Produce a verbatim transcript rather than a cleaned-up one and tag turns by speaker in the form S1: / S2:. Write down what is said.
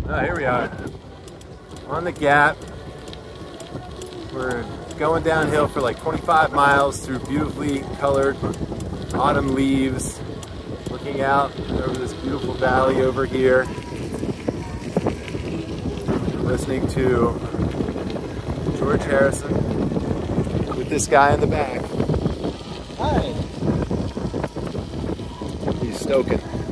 S1: Oh, here we are on the Gap. We're going downhill for like twenty-five miles through beautifully colored autumn leaves, looking out over this beautiful valley over here, listening to George Harrison with this guy in the back.
S2: Hi.
S1: He's stoking.